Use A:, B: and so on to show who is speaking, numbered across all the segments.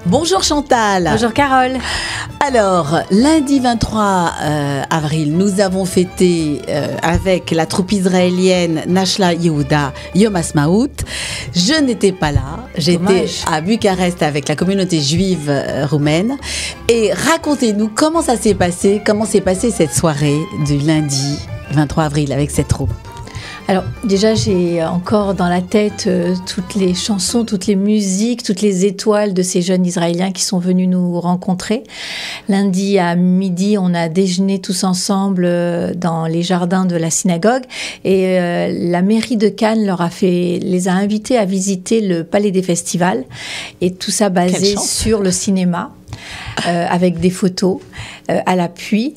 A: Bonjour Chantal.
B: Bonjour Carole.
A: Alors, lundi 23 avril, nous avons fêté avec la troupe israélienne Nashla Yehuda Yom Ha'atzmaut. Je n'étais pas là, j'étais à Bucarest avec la communauté juive roumaine. Et racontez-nous comment ça s'est passé, comment s'est passée cette soirée du lundi 23 avril avec cette troupe.
B: Alors déjà, j'ai encore dans la tête toutes les chansons, toutes les musiques, toutes les étoiles de ces jeunes Israéliens qui sont venus nous rencontrer. Lundi à midi, on a déjeuné tous ensemble dans les jardins de la synagogue et la mairie de Cannes les a invités à visiter le Palais des Festivals et tout ça basé sur le cinéma. Avec des photos à l'appui.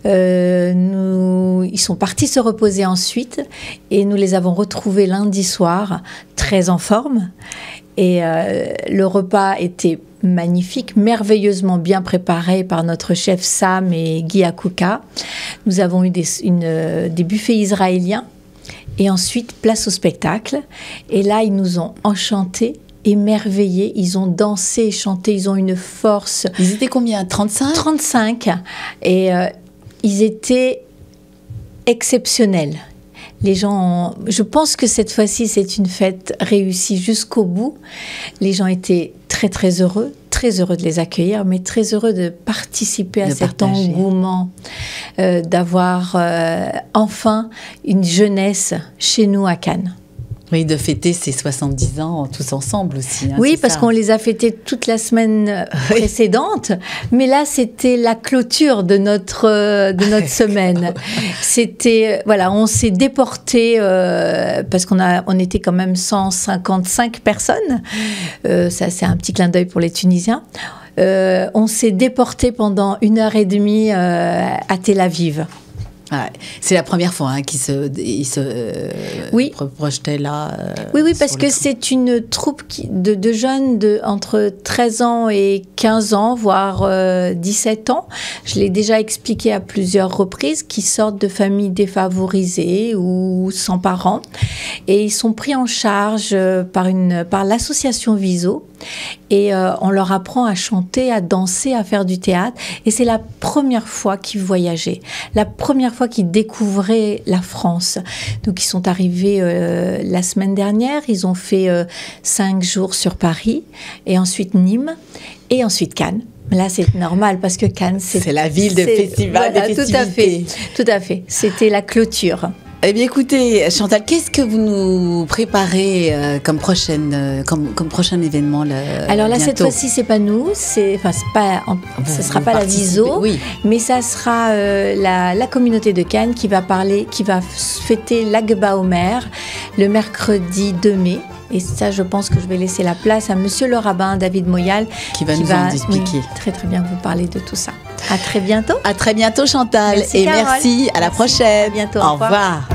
B: Ils sont partis se reposer ensuite et nous les avons retrouvés lundi soir, très en forme. Et le repas était magnifique, merveilleusement bien préparé par notre chef Sam et Guy Akouka. Nous avons eu des buffets israéliens et ensuite place au spectacle. Et là, ils nous ont enchantés. Émerveillés, ils ont dansé, chanté, ils ont une force.
A: Ils étaient combien? 35 ?
B: 35. Et ils étaient exceptionnels. Les gens je pense que cette fois-ci, c'est une fête réussie jusqu'au bout. Les gens étaient très, très heureux de les accueillir, mais très heureux de participer à cet engouement, d'avoir enfin une jeunesse chez nous à Cannes.
A: Oui, de fêter ses 70 ans tous ensemble aussi. Hein,
B: oui, parce qu'on les a fêtés toute la semaine précédente, mais là, c'était la clôture de notre semaine. C'était, voilà, on s'est déporté parce on était quand même 155 personnes. Ça, c'est un petit clin d'œil pour les Tunisiens. On s'est déporté pendant 1h30 à Tel Aviv.
A: Ouais, c'est la première fois qu'ils se projetaient là.
B: Oui, parce que c'est une troupe de jeunes entre 13 ans et 15 ans, voire 17 ans. Je l'ai déjà expliqué à plusieurs reprises, qui sortent de familles défavorisées ou sans parents. Et ils sont pris en charge par l'association Viso. Et on leur apprend à chanter, à danser, à faire du théâtre. Et c'est la première fois qu'ils voyageaient, la première fois qu'ils découvraient la France. Donc ils sont arrivés la semaine dernière, ils ont fait 5 jours sur Paris, et ensuite Nîmes, et ensuite Cannes. Là, c'est normal parce que Cannes, c'est la ville des festivals, des festivités. Tout à fait. C'était la clôture.
A: Eh bien, écoutez, Chantal, qu'est-ce que vous nous préparez comme prochain événement
B: Alors là,
A: bientôt?
B: cette fois-ci, c'est pas nous, ce sera pas la Viso,
A: oui.
B: Mais ça sera la communauté de Cannes qui va fêter l'Agba Omer le mercredi 2 mai. Et ça, je pense que je vais laisser la place à monsieur le rabbin David Moyal
A: qui va nous en expliquer.
B: Très très bien vous parler de tout ça. À très bientôt.
A: À très bientôt, Chantal.
B: Merci,
A: et
B: Carole.
A: Merci, à la prochaine.
B: À bientôt.
A: Au revoir.